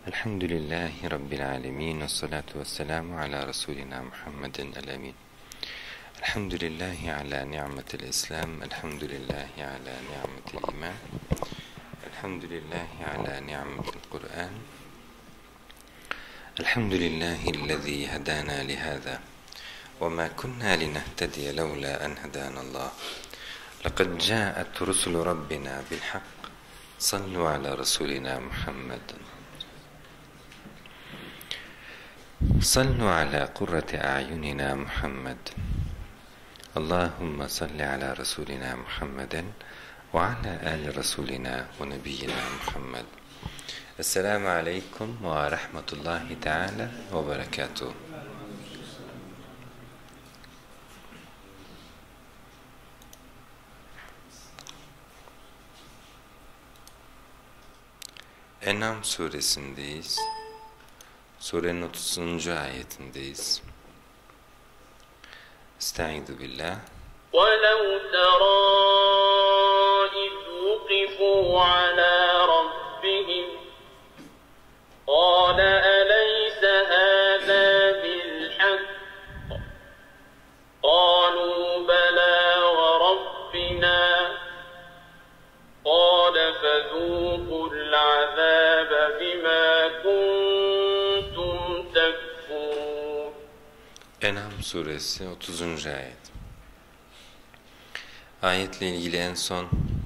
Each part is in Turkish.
Elhamdülillahi Rabbil alemin. Vessalatu vesselamu ala Resulina Muhammedin el-emin. Elhamdülillahi ala ni'metil İslam. Elhamdülillahi ala ni'metil iman. Elhamdülillahi ala ni'metil Kur'an. Elhamdülillahi'llezî hedâna lihâzâ. Ve mâ kunnâ linehtediye levlâ en hedânallâh. Lekad câet rusulu Rabbina bilhak. Sallu ala Resulina Muhammedin. Sallu ala kurrati a'yunina Muhammed. Allahümme salli ala Resulina Muhammeden ve ala ali Resulina ve nebiyyina Muhammed. Esselamu aleyküm ve rahmetullahi teala ve berekatuhu. En'am suresindeyiz. Surenin 30. ayetindeyiz. Estaizu billah. وَلَوْ تَرَى إِذْ وُقِفُوا عَلَى رَبِّهِمْ قَالَ أَلَيْسَ هَذَا بِالْحَقِّ قَالُوا بَلَى وَرَبِّنَا قَالَ فَذُوقُوا الْعَذَابَ بِمَا كُنتُمْ تَكْفُرُونَ. En'am suresi 30. ayet. Ayetle ilgili en son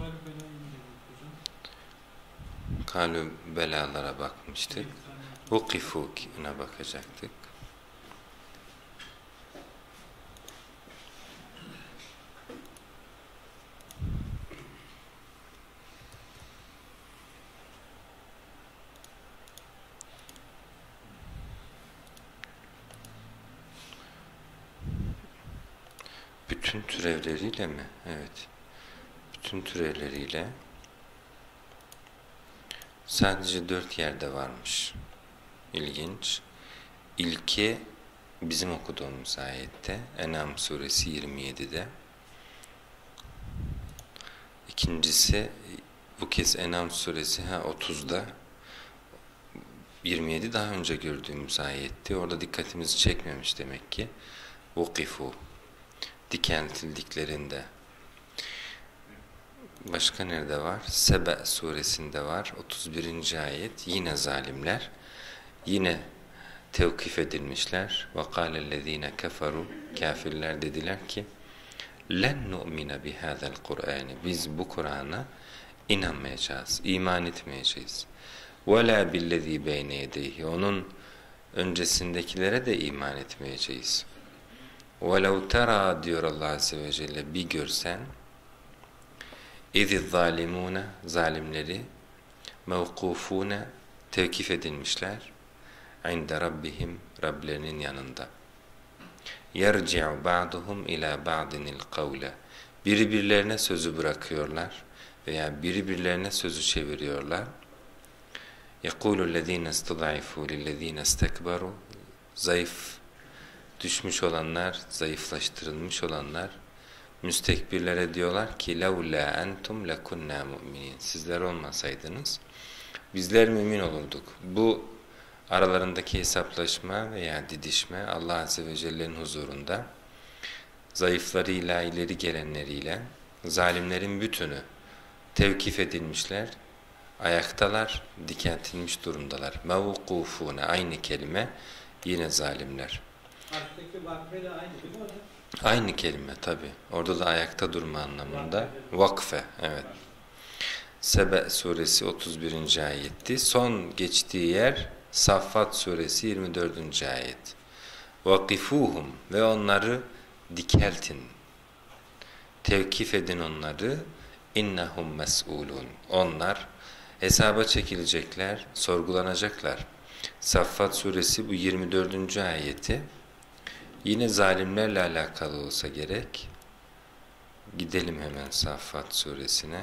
kalü belalara bakmıştık. Ukifû'na bakacaktık. Bütün türevleriyle mi? Evet. Bütün türevleriyle sadece 4 yerde varmış. İlginç. İlki bizim okuduğumuz ayette En'am suresi 27'de. İkincisi bu kez En'am suresi 30'da. 27 daha önce gördüğümüz ayetti. Orada dikkatimizi çekmemiş demek ki. Vukifu. Dikeltildiklerinde. Başka nerede var? Sebe suresinde var. 31. ayet. Yine zalimler. Yine tevkif edilmişler. وَقَالَ الَّذ۪ينَ كَفَرُوا Kafirler dediler ki لَنْ نُؤْمِنَ بِهَذَا الْقُرْآنِ Biz bu Kur'an'a inanmayacağız, iman etmeyeceğiz. وَلَا بِالَّذ۪ي بَيْنَ يَدَيْهِ Onun öncesindekilere de iman etmeyeceğiz. وَلَوْ تَرَى diyor Allah Azze ve Celle, bir görsen اِذِ الظَّالِمُونَ Zalimleri مَوْقُوفُونَ Tevkif edilmişler عِنْدَ Rabbihim Rablerinin yanında. يَرْجِعُ بَعْضُهُمْ اِلَى بَعْضٍ الْقَوْلَ Birbirlerine sözü bırakıyorlar veya birbirlerine sözü çeviriyorlar. يَقُولُ الَّذ۪ينَ اسْتُضَعِفُوا لِلَّذ۪ينَ اسْتَكْبَرُوا Zayıf düşmüş olanlar, zayıflaştırılmış olanlar müstekbirlere diyorlar ki لَوْلَا أَنْتُمْ لَكُنَّا مُؤْمِنِينَ Sizler olmasaydınız bizler mümin olurduk. Bu aralarındaki hesaplaşma veya didişme Allah Azze ve Celle'nin huzurunda zayıflarıyla, ileri gelenleriyle zalimlerin bütünü tevkif edilmişler, ayaktalar, dikentilmiş durumdalar. مَوْقُوفُونَ Aynı kelime, yine zalimler. Harftaki vakfeyle aynı değil mi hocam? Aynı kelime tabi. Orada da ayakta durma anlamında. Vakfe, evet. Sebe suresi 31. ayetti. Son geçtiği yer Saffat suresi 24. ayet. Vakifuhum ve onları dikeltin. Tevkif edin onları. İnnehum mes'ulun. Onlar hesaba çekilecekler, sorgulanacaklar. Saffat suresi bu 24. ayeti. Yine zalimlerle alakalı olsa gerek. Gidelim hemen Saffat suresine.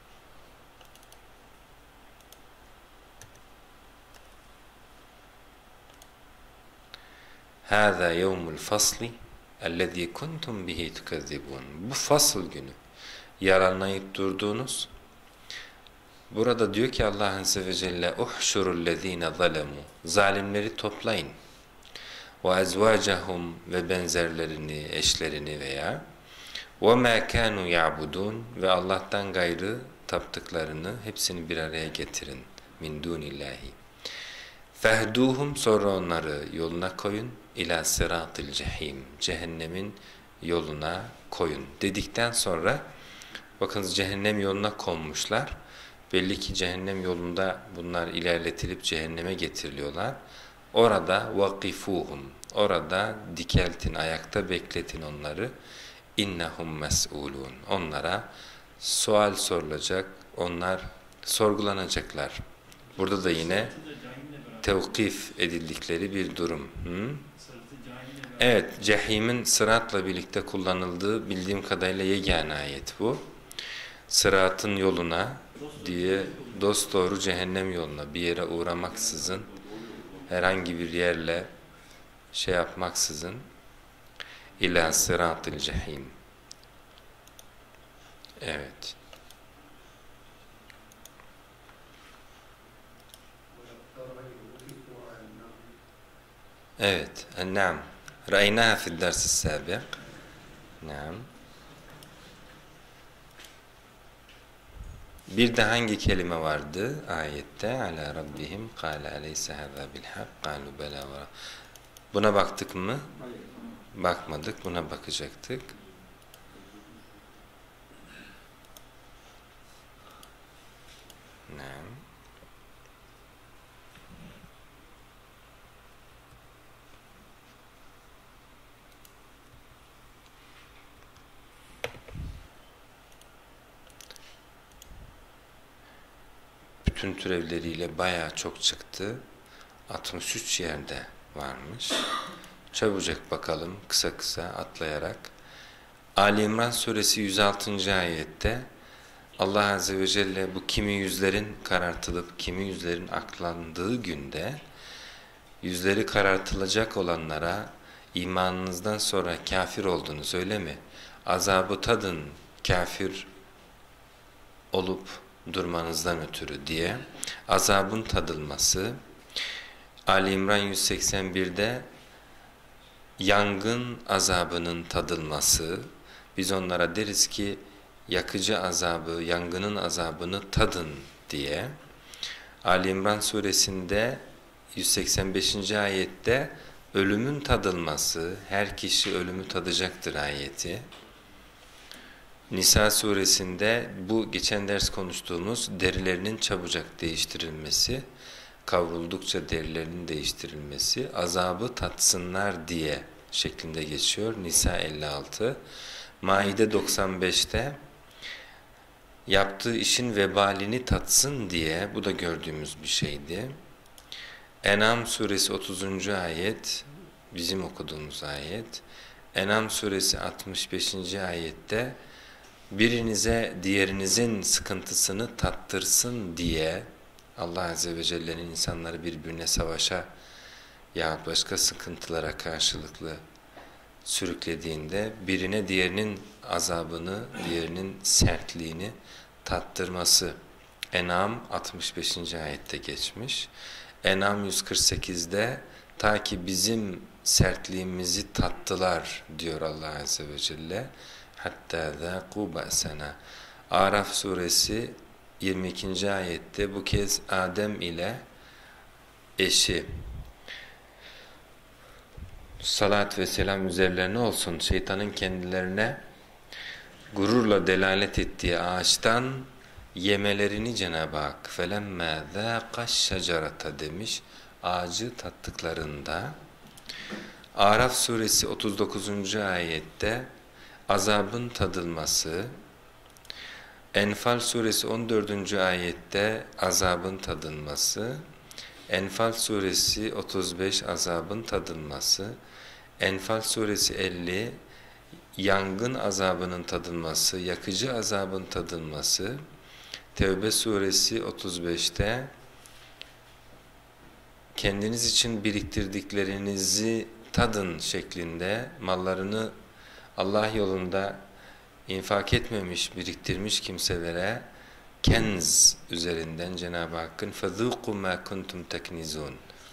هَذَا يَوْمُ الْفَصْلِ اَلَّذ۪ي كُنْتُمْ بِهِ تُكَذِّبُونَ Bu fasıl günü yalanlayıp durduğunuz Burada diyor ki Allah Azze ve Celle uhşurullezine zalemu, zalimleri toplayın. Ve ezvacahum, ve benzerlerini, eşlerini veya ve ma kanu ya'budun, ve Allah'tan gayrı taptıklarını hepsini bir araya getirin. Min dunillahi. Fehduhum, sonra onları yoluna koyun. İlâ sıratil cehîm, cehennemin yoluna koyun dedikten sonra bakınız cehennem yoluna konmuşlar. Belli ki cehennem yolunda bunlar ilerletilip cehenneme getiriliyorlar. Orada vakifuhum, orada dikeltin, ayakta bekletin onları. İnnehum mes'ulun, onlara sual sorulacak, onlar sorgulanacaklar. Burada da yine tevkif edildikleri bir durum. Evet, cehimin sıratla birlikte kullanıldığı bildiğim kadarıyla yegane ayet bu. Sıratın yoluna diye dosdoğru cehennem yoluna, bir yere uğramaksızın, herhangi bir yerle şey yapmaksızın, İlâ sıratil cehîm. Evet. Evet. Naam. Ra'aynaha fi'd ders sabiq. Naam. Bir de hangi kelime vardı ayette? Ala rabbihim kâle aleyse hâzâ bilhak kâlu belâ ve. Buna baktık mı? Bakmadık. Buna bakacaktık. Naam. Bütün türevleriyle bayağı çok çıktı. 63 yerde varmış. Çabucak bakalım kısa kısa atlayarak. Ali İmran suresi 106. ayette Allah Azze ve Celle bu kimi yüzlerin karartılıp kimi yüzlerin aklandığı günde yüzleri karartılacak olanlara imanınızdan sonra kafir oldunuz öyle mi? Azabı tadın kafir olup durmanızdan ötürü diye azabın tadılması. Ali İmran 181'de yangın azabının tadılması. Biz onlara deriz ki yakıcı azabı, yangının azabını tadın diye. Ali İmran suresinde 185. ayette ölümün tadılması, her kişi ölümü tadacaktır ayeti. Nisa suresinde bu geçen ders konuştuğumuz derilerinin çabucak değiştirilmesi, kavruldukça derilerinin değiştirilmesi, azabı tatsınlar diye şeklinde geçiyor. Nisa 56. Maide 95'te yaptığı işin vebalini tatsın diye, bu da gördüğümüz bir şeydi. En'am suresi 30. ayet, bizim okuduğumuz ayet. En'am suresi 65. ayette birinize diğerinizin sıkıntısını tattırsın diye Allah Azze ve Celle'nin insanları birbirine savaşa ya başka sıkıntılara karşılıklı sürüklediğinde birine diğerinin azabını, diğerinin sertliğini tattırması. En'am 65. ayette geçmiş. En'am 148'de ta ki bizim sertliğimizi tattılar diyor Allah Azze ve Celle. Hatta zâkû ba'sena. Araf suresi 22. ayette bu kez Adem ile eşi salat ve selam üzerlerine olsun şeytanın kendilerine gururla delalet ettiği ağaçtan yemelerini Cenab-ı Hak فَلَمَّا ذَاقَ الشَّجَرَةَ demiş. Ağacı tattıklarında Araf suresi 39. ayette azabın tadılması, Enfal suresi 14. ayette azabın tadılması, Enfal suresi 35 azabın tadılması, Enfal suresi 50 yangın azabının tadılması, yakıcı azabın tadılması, Tevbe suresi 35'te kendiniz için biriktirdiklerinizi tadın şeklinde mallarını Allah yolunda infak etmemiş, biriktirmiş kimselere kenz üzerinden Cenab-ı Hakk'ın فَذُوقُ مَا كُنْتُمْ تَكْنِزُونَ,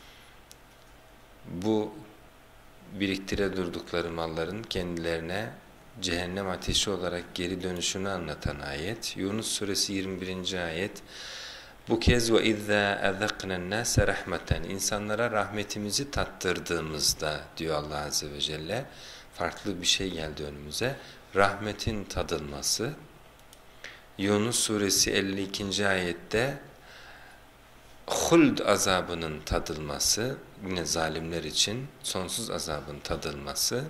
bu biriktire durdukları malların kendilerine cehennem ateşi olarak geri dönüşünü anlatan ayet. Yunus suresi 21. ayet. Bu kez وَاِذَّا اَذَقْنَا النَّاسَ رَحْمَةً, insanlara rahmetimizi tattırdığımızda diyor Allah Azze ve Celle, farklı bir şey geldi önümüze. Rahmetin tadılması. Yunus suresi 52. ayette huld azabının tadılması, yine zalimler için sonsuz azabın tadılması.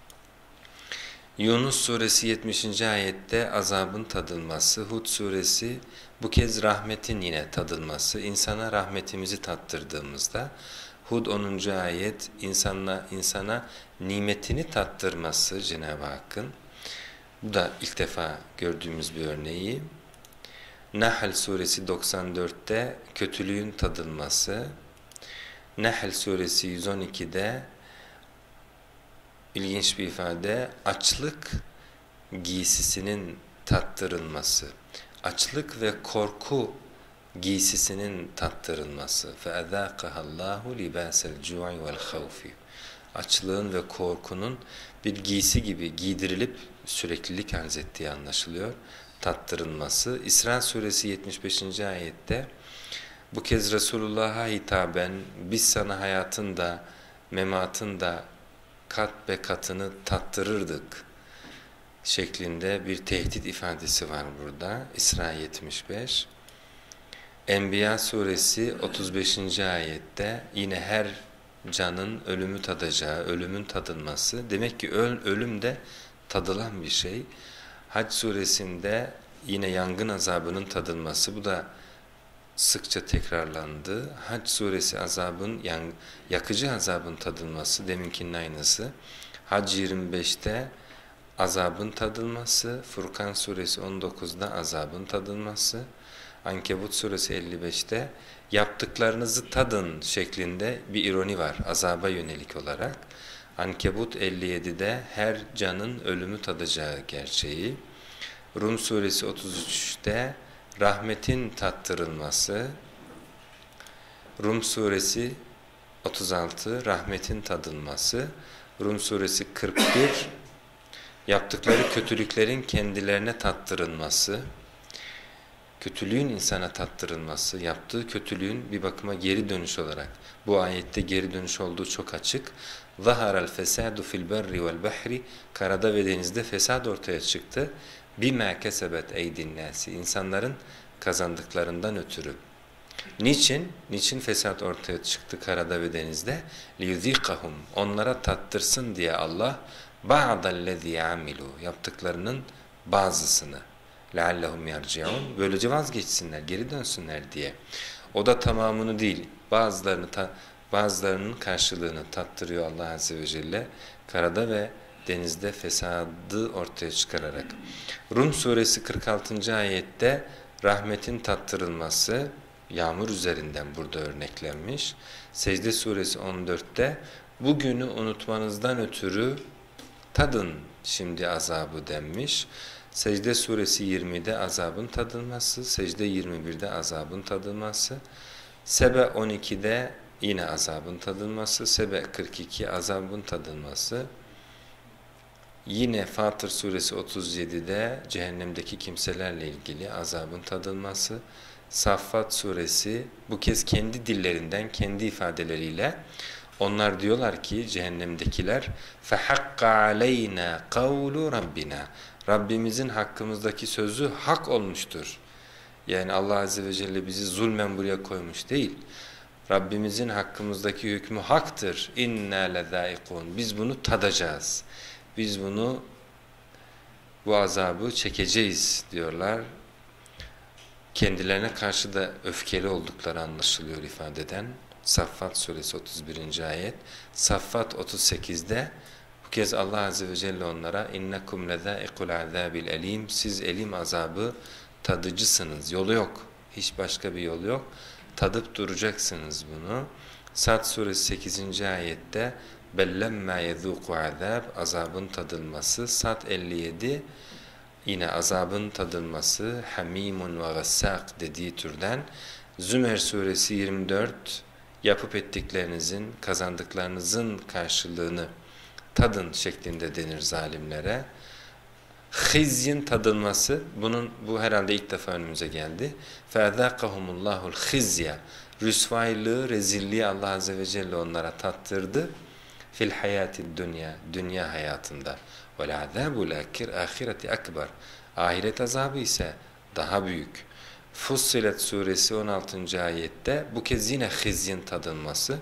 Yunus suresi 70. ayette azabın tadılması. Hud suresi bu kez rahmetin yine tadılması. İnsana rahmetimizi tattırdığımızda. Hud 10. ayet insana nimetini tattırması Cenab-ı Hakk'ın. Bu da ilk defa gördüğümüz bir örneği. Nahl suresi 94'te kötülüğün tadılması. Nahl suresi 112'de ilginç bir ifade, açlık giysisinin tattırılması. Açlık ve korku giysisinin tattırılması. فَاَذَاقَهَا اللّٰهُ لِبَاسَ الْجُوعِ وَالْخَوْفِ. Açlığın ve korkunun bir giysi gibi giydirilip süreklilik arz ettiği anlaşılıyor. Tattırılması. İsra suresi 75. ayette bu kez Resulullah'a hitaben biz sana hayatın da mematın da kat be katını tattırırdık şeklinde bir tehdit ifadesi var burada. İsra 75. Enbiya suresi 35. ayette yine her canın ölümü tadacağı, ölümün tadılması. Demek ki ölüm de tadılan bir şey. Hac suresinde yine yangın azabının tadılması. Bu da sıkça tekrarlandı. Hac suresi yakıcı azabın tadılması, deminkinin aynısı. Hac 25'te azabın tadılması, Furkan suresi 19'da azabın tadılması, Ankebut suresi 55'te yaptıklarınızı tadın şeklinde bir ironi var azaba yönelik olarak. Ankebut 57'de her canın ölümü tadacağı gerçeği. Rum suresi 33'te rahmetin tattırılması. Rum suresi 36 rahmetin tadılması. Rum suresi 41 yaptıkları kötülüklerin kendilerine tattırılması. Kötülüğün insana tattırılması, yaptığı kötülüğün bir bakıma geri dönüş olarak. Bu ayette geri dönüş olduğu çok açık. ظَهَرَ الْفَسَادُ فِي الْبَرِّ وَالْبَحْرِ, karada ve denizde fesat ortaya çıktı. بِمَا كَسَبَتْ اَيْدِ النَّاسِ, insanların kazandıklarından ötürü. Niçin? Niçin fesat ortaya çıktı karada ve denizde? لِيُذِيقَهُمْ, onlara tattırsın diye Allah بَعْضَ الَّذِي عَمِلُوا, yaptıklarının bazısını. لَعَلَّهُمْ يَرْجِعُونَ, böylece vazgeçsinler, geri dönsünler diye. O da tamamını değil, bazılarının karşılığını tattırıyor Allah Azze ve Celle, karada ve denizde fesadı ortaya çıkararak. Rum suresi 46. ayette rahmetin tattırılması, yağmur üzerinden burada örneklenmiş. Secde suresi 14'te bugünü unutmanızdan ötürü tadın şimdi azabı denmiş. Secde suresi 20'de azabın tadılması, secde 21'de azabın tadılması, Sebe 12'de yine azabın tadılması, Sebe 42 azabın tadılması, yine Fatır suresi 37'de cehennemdeki kimselerle ilgili azabın tadılması, Saffat suresi bu kez kendi dillerinden, kendi ifadeleriyle onlar diyorlar ki cehennemdekiler فَحَقَّ عَلَيْنَا قَوْلُ رَبِّنَا, Rabbimizin hakkımızdaki sözü hak olmuştur. Yani Allah Azze ve Celle bizi zulmen buraya koymuş değil. Rabbimizin hakkımızdaki hükmü haktır. اِنَّا لَذَائِقُونَ, biz bunu tadacağız. Biz bu azabı çekeceğiz diyorlar. Kendilerine karşı da öfkeli oldukları anlaşılıyor ifadeden. Saffat suresi 31. ayet. Saffat 38'de bu kez Allah Azze ve Celle onlara innekum lezâikul azâbil elîm, siz elim azabı tadıcısınız. Yolu yok. Hiç başka bir yol yok. Tadıp duracaksınız bunu. Sad suresi 8. ayette bellemmâ yezûku azâb, azabın tadılması. Sad 57 yine azabın tadılması, hamimun ve gassak dediği türden. Zümer suresi 24, yapıp ettiklerinizin, kazandıklarınızın karşılığını tadın şeklinde denir zalimlere. Hizyin tadılması, bu herhalde ilk defa önümüze geldi. فَاَذَاقَهُمُ اللّٰهُ الْخِزْيَ Rüsvaylığı, rezilliği Allah Azze ve Celle onlara tattırdı. Fil hayati dünya hayatında. وَالْعَذَابُ الْآخِرَةِ akbar. Ahiret azabı ise daha büyük. Fussilet suresi 16. ayette bu kez yine hizyin tadılması.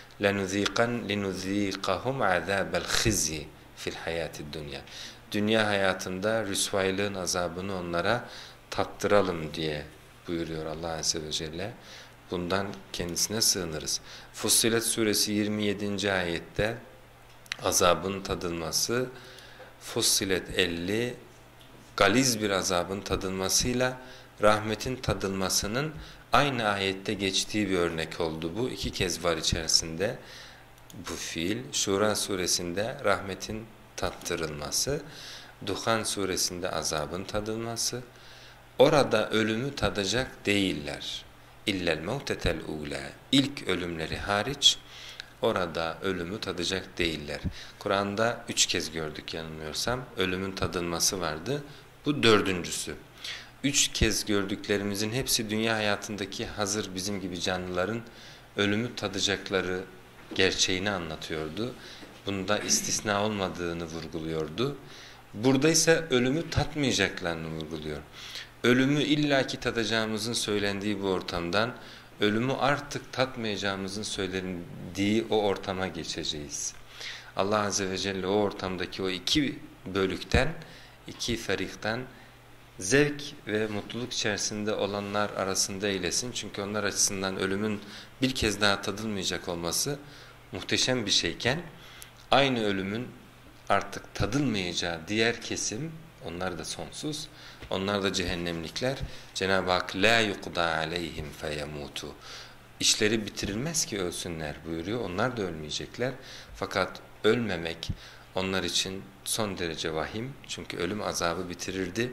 لَنُذ۪يقَهُمْ عَذَابَ الْخِزْيِ fil hayati dünya. Dünya hayatında rüsvaylığın azabını onlara tattıralım diye buyuruyor Allah Azze ve Celle. Bundan kendisine sığınırız. Fussilet suresi 27. ayette azabın tadılması, Fussilet 50 galiz bir azabın tadılmasıyla rahmetin tadılmasının aynı ayette geçtiği bir örnek oldu. Bu iki kez var içerisinde bu fiil. Şura suresinde rahmetin tattırılması, Duhan suresinde azabın tadılması. Orada ölümü tadacak değiller. İllel mevtetel ula. İlk ölümleri hariç orada ölümü tadacak değiller. Kur'an'da 3 kez gördük yanılmıyorsam. Ölümün tadılması vardı. Bu 4.'sü. 3 kez gördüklerimizin hepsi dünya hayatındaki hazır bizim gibi canlıların ölümü tadacakları gerçeğini anlatıyordu. Bunda istisna olmadığını vurguluyordu. Burada ise ölümü tatmayacaklarını vurguluyor. Ölümü illaki tadacağımızın söylendiği bu ortamdan ölümü artık tatmayacağımızın söylendiği o ortama geçeceğiz. Allah Azze ve Celle o ortamdaki o iki bölükten, iki ferikten zevk ve mutluluk içerisinde olanlar arasında eylesin. Çünkü onlar açısından ölümün bir kez daha tadılmayacak olması muhteşem bir şeyken, aynı ölümün artık tadılmayacağı diğer kesim, onlar da sonsuz, onlar da cehennemlikler. Cenab-ı Hak la yuqda aleyhim feyemutu. İşleri bitirilmez ki ölsünler buyuruyor. Onlar da ölmeyecekler. Fakat ölmemek onlar için son derece vahim. Çünkü ölüm azabı bitirirdi.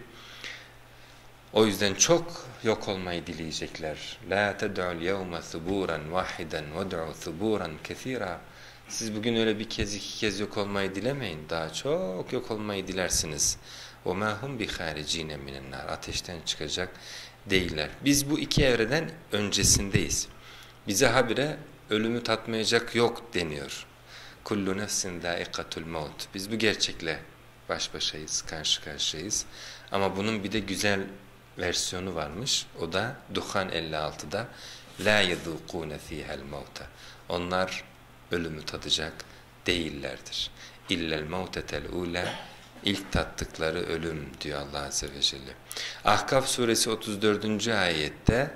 O yüzden çok yok olmayı dileyecekler. La ted'ul yevme thuburan vahiden ved'u thuburan kethira. Siz bugün öyle bir kez iki kez yok olmayı dilemeyin. Daha çok yok olmayı dilersiniz. وَمَا هُمْ بِخَارِج۪ينَ مِنَ النَّارِ Ateşten çıkacak değiller. Biz bu iki evreden öncesindeyiz. Bize habire ölümü tatmayacak yok deniyor. كُلُّ نَفْسٍ ذَائِقَةُ الْمَوْتِ Biz bu gerçekle baş başayız, karşı karşıyayız. Ama bunun bir de güzel versiyonu varmış. O da Duhan 56'da لَا يَذُوقُونَ ف۪يهَا الْمَوْتَ Onlar ölümü tadacak değillerdir. İllel mevtetel ula İlk tattıkları ölüm diyor Allah Azze ve Celle. Ahkaf suresi 34. ayette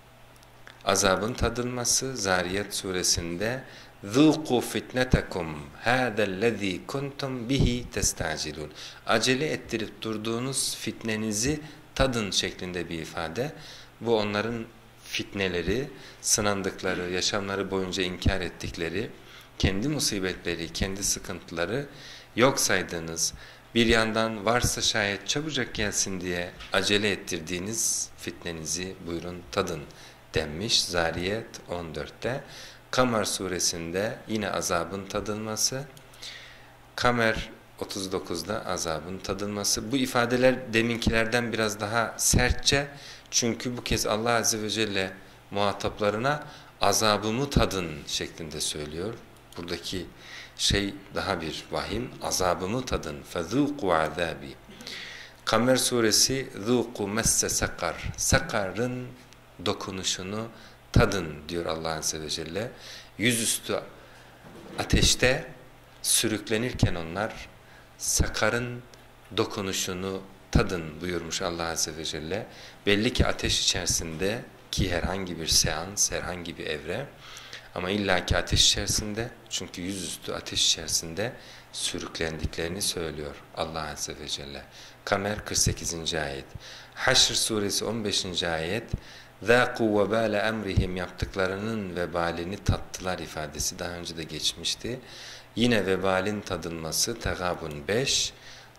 azabın tadılması, Zariyat suresinde ذُوقُوا فِتْنَتَكُمْ هَذَا الَّذ۪ي كُنْتُمْ بِهِ تَسْتَعْجِلُونَ Acele ettirip durduğunuz fitnenizi tadın şeklinde bir ifade. Bu onların fitneleri, sınandıkları, yaşamları boyunca inkar ettikleri, kendi musibetleri, kendi sıkıntıları yok saydığınız, bir yandan varsa şayet çabucak gelsin diye acele ettirdiğiniz fitnenizi buyurun tadın denmiş Zariyet 14'te. Kamer suresinde yine azabın tadılması, Kamer 39'da azabın tadılması. Bu ifadeler deminkilerden biraz daha sertçe, çünkü bu kez Allah Azze ve Celle muhataplarına azabımı tadın şeklinde söylüyor. Buradaki şey daha bir vahim, azabımı tadın. فَذُوقُوا عَذَابِي Kamer suresi ذُوقُوا مَسَّ sakar. Sakarın dokunuşunu tadın diyor Allah Azze ve Celle. Yüzüstü ateşte sürüklenirken onlar sakarın dokunuşunu tadın buyurmuş Allah Azze ve Celle. Belli ki ateş içerisinde ki herhangi bir seans, herhangi bir evre, ama illaki ateş içerisinde, çünkü yüzüstü ateş içerisinde sürüklendiklerini söylüyor Allah Azze ve Celle. Kamer 48. ayet. Haşr suresi 15. ayet. ذَاقُوا وَبَالَ emrihim Yaptıklarının vebalini tattılar ifadesi daha önce de geçmişti. Yine vebalin tadılması Tegabun 5.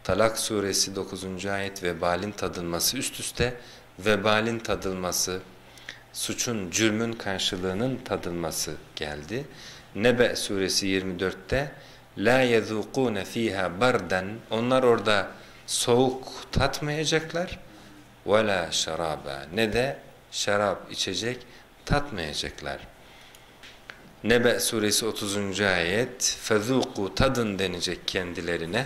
Talak suresi 9. ayet vebalin tadılması üst üste, vebalin tadılması, suçun, cürmün karşılığının tadılması geldi. Nebe suresi 24'te la yezukune fiha bardan, onlar orada soğuk tatmayacaklar, ve la şaraba, ne de şarap, içecek tatmayacaklar. Nebe suresi 30. ayet fezuku, tadın denecek kendilerine.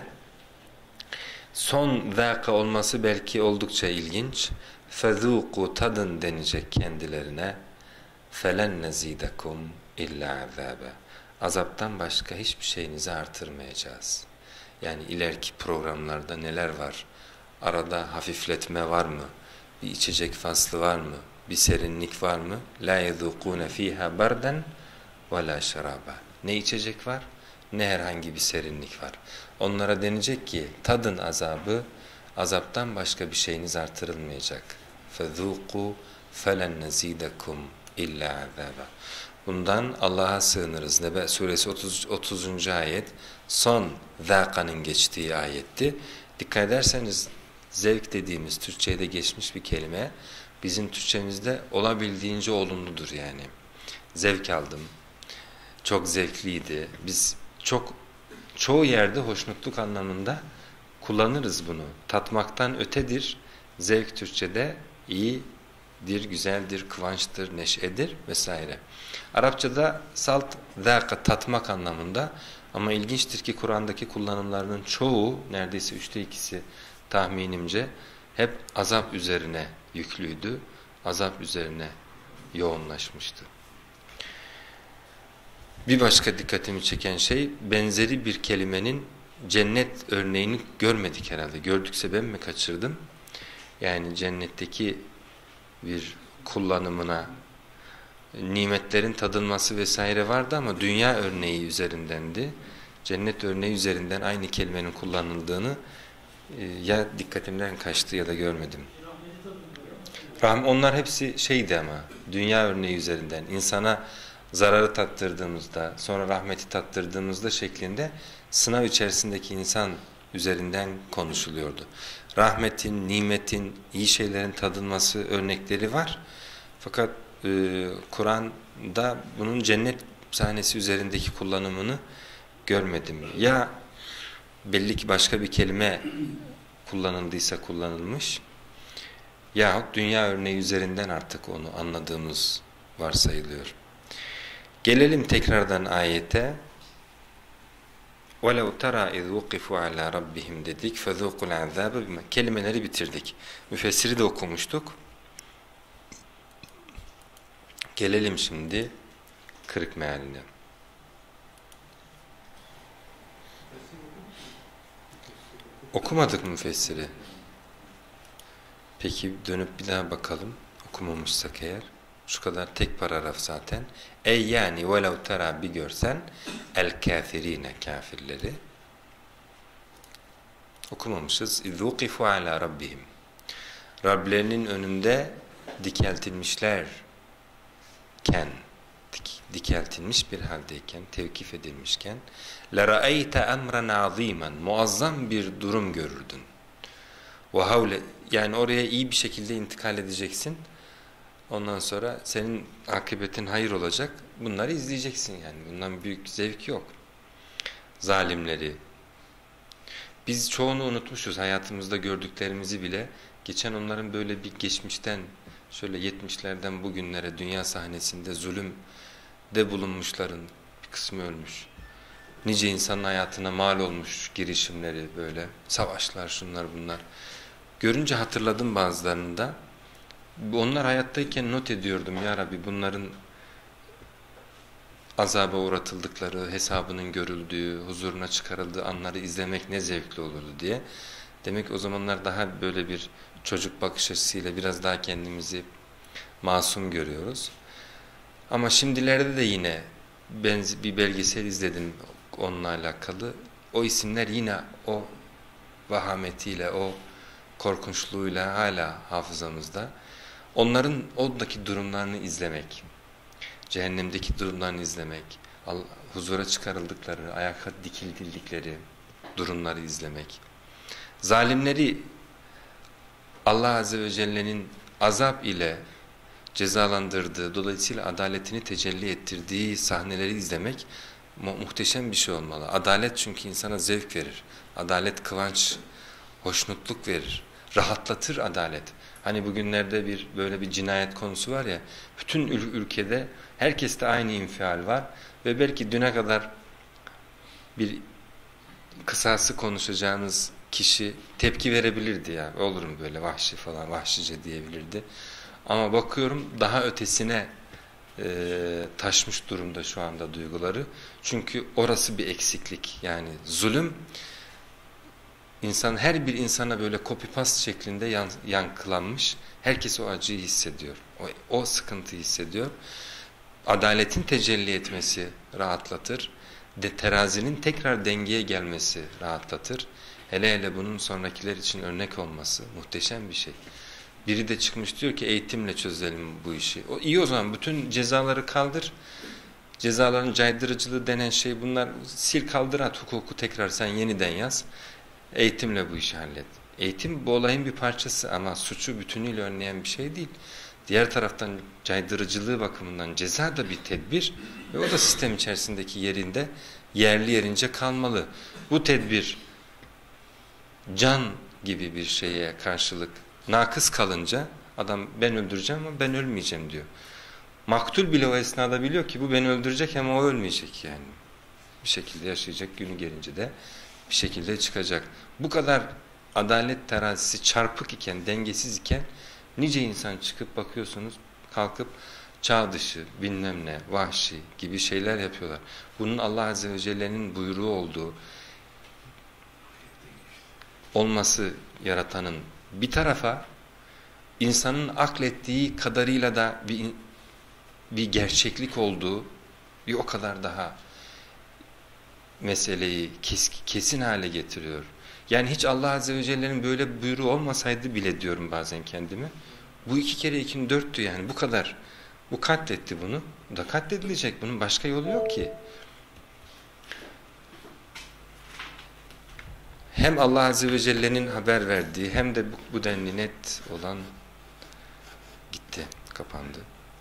Son zâka olması belki oldukça ilginç. Fezuku, tadın denecek kendilerine. Felen nezidekum illa azabe. Azaptan başka hiçbir şeyinizi artırmayacağız. Yani ileriki programlarda neler var? Arada hafifletme var mı? Bir içecek faslı var mı? Bir serinlik var mı? La yezukune fiha bardan ve la şaraba. Ne içecek var, ne herhangi bir serinlik var. Onlara denecek ki tadın azabı, azaptan başka bir şeyiniz artırılmayacak. فَذُوقُوا فَلَنْ نَزِيدَكُمْ اِلَّا عَذَابًا. Bundan Allah'a sığınırız. Nebe suresi 30. ayet son zâkanın geçtiği ayetti. Dikkat ederseniz zevk dediğimiz Türkçe'ye de geçmiş bir kelime bizim Türkçemizde olabildiğince olumludur yani. Zevk aldım. Çok zevkliydi. Biz çoğu yerde hoşnutluk anlamında kullanırız bunu. Tatmaktan ötedir. Zevk Türkçe'de iyidir, güzeldir, kıvançtır, neşedir vesaire. Arapçada salt, zâka, tatmak anlamında, ama ilginçtir ki Kur'an'daki kullanımlarının çoğu, neredeyse 3'te 2'si tahminimce hep azap üzerine yüklüydü. Azap üzerine yoğunlaşmıştı. Bir başka dikkatimi çeken şey, benzeri bir kelimenin cennet örneğini görmedik herhalde. Gördükse ben mi kaçırdım? Yani cennetteki bir kullanımına nimetlerin tadılması vesaire vardı ama dünya örneği üzerindendi. Cennet örneği üzerinden aynı kelimenin kullanıldığını ya dikkatimden kaçtı ya da görmedim. Onlar hepsi şeydi ama dünya örneği üzerinden insana zararı tattırdığımızda, sonra rahmeti tattırdığımızda şeklinde sınav içerisindeki insan üzerinden konuşuluyordu. Rahmetin, nimetin, iyi şeylerin tadılması örnekleri var. Fakat Kur'an'da bunun cennet sahnesi üzerindeki kullanımını görmedim. Ya belli ki başka bir kelime kullanıldıysa kullanılmış, yahut dünya örneği üzerinden artık onu anladığımız varsayılıyor. Gelelim tekrardan ayete. وَلَوْ تَرَى اِذْ وُقِفُوا عَلَى رَبِّهِمْ dedik. فَذُوقُوا الْعَذَابَ. Kelimeleri bitirdik. Müfessiri de okumuştuk. Gelelim şimdi kırık mealine. Okumadık mı müfessiri? Peki dönüp bir daha bakalım. Okumamışsak eğer. Şu kadar tek paragraf zaten. Ey yani velev tera, bir görsen el kafirine, kafirleri. Okumamışız. İz vukifu ala rabbihim. Rablerinin önünde dikeltilmişlerken, dikeltilmiş bir haldeyken, tevkif edilmişken لَرَأَيْتَ اَمْرًا عَظ۪يمًا, muazzam bir durum görürdün. وَهَوْلَ, yani oraya iyi bir şekilde intikal edeceksin. Ondan sonra senin akıbetin hayır olacak. Bunları izleyeceksin yani. Bundan büyük zevk yok. Zalimleri. Biz çoğunu unutmuşuz. Hayatımızda gördüklerimizi bile. Geçen onların böyle bir geçmişten, şöyle 70'lerden bugünlere dünya sahnesinde zulümde bulunmuşların bir kısmı ölmüş. Nice insanın hayatına mal olmuş girişimleri böyle. Savaşlar, şunlar bunlar. Görünce hatırladım bazılarını da. Onlar hayattayken not ediyordum, ya Rabbi bunların azaba uğratıldıkları, hesabının görüldüğü, huzuruna çıkarıldığı anları izlemek ne zevkli olurdu diye. Demek o zamanlar daha böyle bir çocuk bakış açısıyla biraz daha kendimizi masum görüyoruz. Ama şimdilerde de yine bir belgesel izledim onunla alakalı. O isimler yine o vahametiyle, o korkunçluğuyla hala hafızamızda. Onların oradaki durumlarını izlemek, cehennemdeki durumlarını izlemek, huzura çıkarıldıkları, ayakta dikildikleri durumları izlemek, Zalimleri Allah Azze ve Celle'nin azap ile cezalandırdığı, dolayısıyla adaletini tecelli ettirdiği sahneleri izlemek muhteşem bir şey olmalı. Adalet çünkü insana zevk verir. Adalet kıvanç, hoşnutluk verir. Rahatlatır adalet. Hani bugünlerde böyle bir cinayet konusu var ya, bütün ülkede herkeste aynı infial var ve belki düne kadar bir kısası konuşacağınız kişi tepki verebilirdi ya. Olur mu böyle vahşi falan, vahşice diyebilirdi. Ama bakıyorum daha ötesine taşmış durumda şu anda duyguları. Çünkü orası bir eksiklik. Yani zulüm, her bir insana böyle copy paste şeklinde yankılanmış. Herkes o acıyı hissediyor. O sıkıntıyı hissediyor. Adaletin tecelli etmesi rahatlatır. Terazinin tekrar dengeye gelmesi rahatlatır. Hele bunun sonrakiler için örnek olması muhteşem bir şey. Biri de çıkmış diyor ki eğitimle çözelim bu işi. İyi o zaman bütün cezaları kaldır. Cezaların caydırıcılığı denen şey bunlar. Sil kaldır at hukuku tekrar sen yeniden yaz. Eğitimle bu işi hallet. Eğitim bu olayın bir parçası ama suçu bütünüyle önleyen bir şey değil. Diğer taraftan caydırıcılığı bakımından ceza da bir tedbir ve o da sistem içerisindeki yerli yerince kalmalı. Bu tedbir can gibi bir şeye karşılık nakıs kalınca adam ben öldüreceğim ama ben ölmeyeceğim diyor. Maktul bile o esnada biliyor ki bu beni öldürecek ama o ölmeyecek yani. Bir şekilde yaşayacak, günü gelince de bir şekilde çıkacak. Bu kadar adalet terazisi çarpık iken, dengesiz iken nice insan çıkıp bakıyorsunuz kalkıp çağ dışı, bilmem ne, vahşi gibi şeyler yapıyorlar. Bunun Allah Azze ve Celle'nin buyruğu olduğu, olması yaratanın bir tarafa insanın aklettiği kadarıyla da bir gerçeklik olduğu bir o kadar daha meseleyi kesin hale getiriyor. Yani hiç Allah Azze ve Celle'nin böyle buyruğu olmasaydı bile diyorum bazen kendime. Bu 2 kere 2'nin 4'tü yani bu kadar. Bu katletti bunu. Bu da katledilecek. Bunun başka yolu yok ki. Hem Allah Azze ve Celle'nin haber verdiği hem de bu denli net olan gitti, kapandı.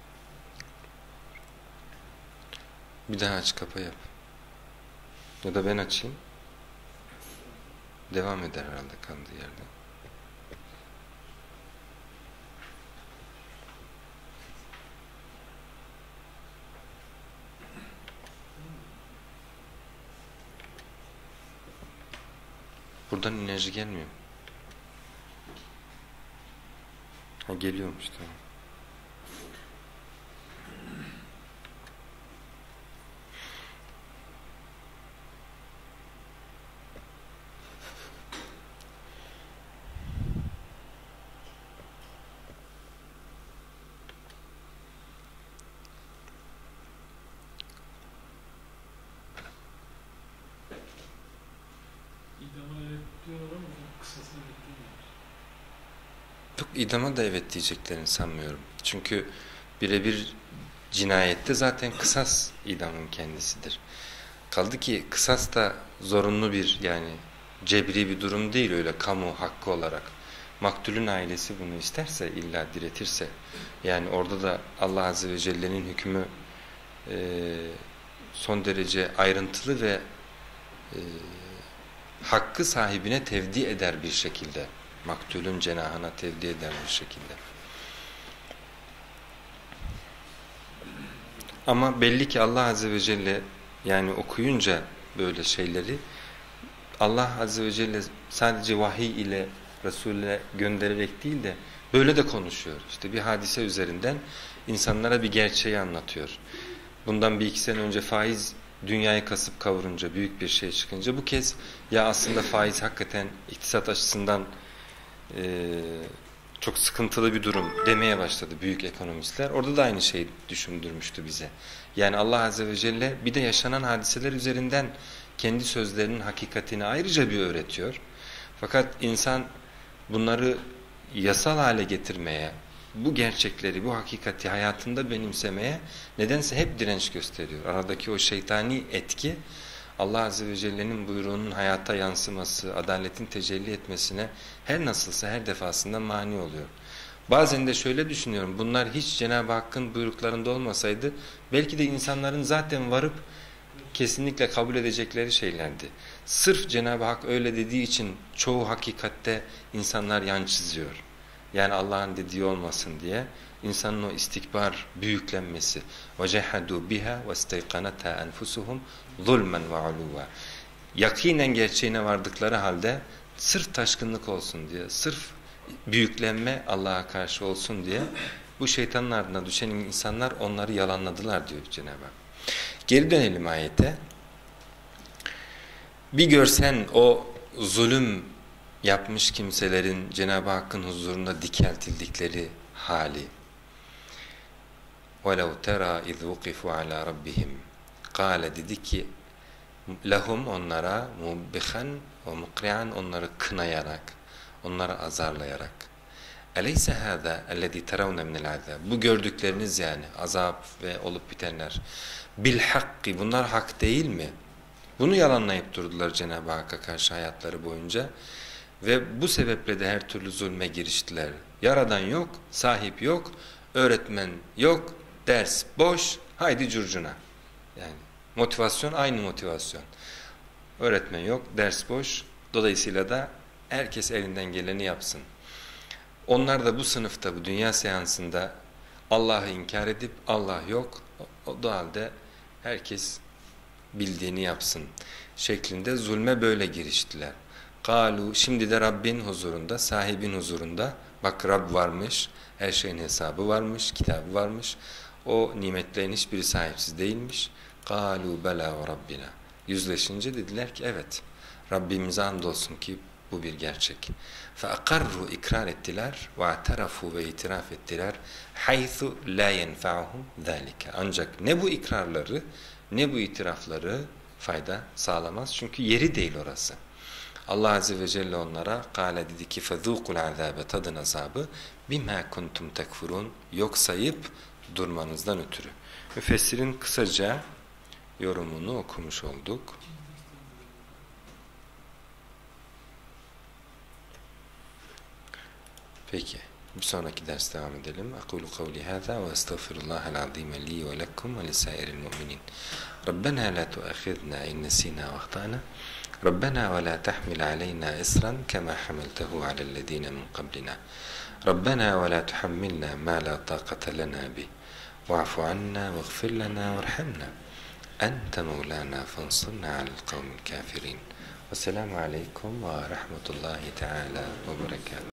Bir daha aç kapa yap. Ya da ben açayım. Devam eder herhalde kaldığı yerden. Buradan enerji gelmiyor. Ha geliyormuş tamam. Çok idama da evet diyeceklerini sanmıyorum. Çünkü birebir cinayette zaten kısas idamın kendisidir. Kaldı ki kısas da zorunlu bir yani cebri bir durum değil öyle kamu hakkı olarak. Maktulün ailesi bunu isterse illa diretirse yani orada da Allah Azze ve Celle'nin hükmü son derece ayrıntılı ve hakkı sahibine tevdi eder bir şekilde. Maktulün cenahına tevdi eder bir şekilde. Ama belli ki Allah Azze ve Celle yani okuyunca böyle şeyleri Allah Azze ve Celle sadece vahiy ile Resul'e göndererek değil de böyle de konuşuyor. İşte bir hadise üzerinden insanlara bir gerçeği anlatıyor. Bundan 1-2 sene önce faiz dünyayı kasıp kavurunca büyük bir şey çıkınca bu kez ya aslında faiz hakikaten iktisat açısından çok sıkıntılı bir durum demeye başladı büyük ekonomistler. Orada da aynı şey düşündürmüştü bize. Yani Allah Azze ve Celle bir de yaşanan hadiseler üzerinden kendi sözlerinin hakikatini ayrıca bir öğretiyor. Fakat insan bunları yasal hale getirmeye, bu gerçekleri, bu hakikati hayatında benimsemeye nedense hep direnç gösteriyor. Aradaki o şeytani etki Allah Azze ve Celle'nin buyruğunun hayata yansıması, adaletin tecelli etmesine her nasılsa her defasında mani oluyor. Bazen de şöyle düşünüyorum, bunlar hiç Cenab-ı Hakk'ın buyruklarında olmasaydı belki de insanların zaten varıp kesinlikle kabul edecekleri şeylerdi. Sırf Cenab-ı Hak öyle dediği için çoğu hakikatte insanlar yan çiziyor. Yani Allah'ın dediği olmasın diye insanın o istikbar, büyüklenmesi. وَجَحَدُوا بِهَا وَاسْتَيْقَنَتَا أَنْفُسُهُمْ ظُلْمًا وَعُلُوًا. Yakinen gerçeğine vardıkları halde sırf taşkınlık olsun diye, sırf büyüklenme Allah'a karşı olsun diye bu şeytanın ardına düşen insanlar onları yalanladılar diyor Cenab-ı Hak. Geri dönelim ayete. Bir görsen o zulüm yapmış kimselerin Cenab-ı Hakk'ın huzurunda dikeltildikleri hali. وَلَوْ تَرَى اِذْ وُقِفُوا عَلَى رَبِّهِمْ قَالَ dedi ki lahum onlara mubbihan ve mukri'an onları kınayarak, onları azarlayarak. اَلَيْسَ هَذَا اَلَّذ۪ي تَرَوْنَ مِنَ الْعَذَابِ bu gördükleriniz yani azap ve olup bitenler. Bilhakki bunlar hak değil mi? Bunu yalanlayıp durdular Cenab-ı Hakk'a karşı hayatları boyunca. Ve bu sebeple de her türlü zulme giriştiler. Yaradan yok, sahip yok, öğretmen yok, ders boş, haydi curcuna. Yani motivasyon aynı motivasyon. Öğretmen yok, ders boş, dolayısıyla da herkes elinden geleni yapsın. Onlar da bu sınıfta, bu dünya seansında Allah'ı inkar edip Allah yok, o da halde herkes bildiğini yapsın şeklinde zulme böyle giriştiler. Kalu şimdi de Rabbin huzurunda, sahibin huzurunda, bak Rabb varmış, her şeyin hesabı varmış, kitabı varmış, o nimetlerin hiçbiri sahipsiz değilmiş. Kalu bela ve Rabbina. Yüzleşince dediler ki evet, Rabbimize andolsun ki bu bir gerçek. فَاَقَرُّ ikrar ettiler وَاَعْتَرَفُوا ve itiraf ettiler حَيْثُ لَا يَنْفَعُهُمْ ذَٰلِكَ ancak ne bu ikrarları ne bu itirafları fayda sağlamaz çünkü yeri değil orası. Allah Azze ve Celle onlara kâle dedi ki فَذُوقُ الْعَذَابَ tadın azabı بِمَا كُنْتُمْ تَكْفُرُونَ yok sayıp durmanızdan ötürü. Müfessirin kısaca yorumunu okumuş olduk. Peki, bir sonraki ders devam edelim. Aqulu kavli hâzâ ve estağfirullahal azîme li ve lekkum ve lisairil mu'minin. Rabbena la tuâkhidna in nesînâ ve ahtâna. Rabbena ve la tahmil aleyna isran kema hamaltehu alellezîne min qablina. Rabbena ve la tuhammilna ma la tâkate lena bih. Va'fu anna ve gfir lana verhamna. Ente mevlana fansurna alel kavmil kafirin. Vesselamu aleykum ve rahmetullahi teâlâ ve berekâtuhu.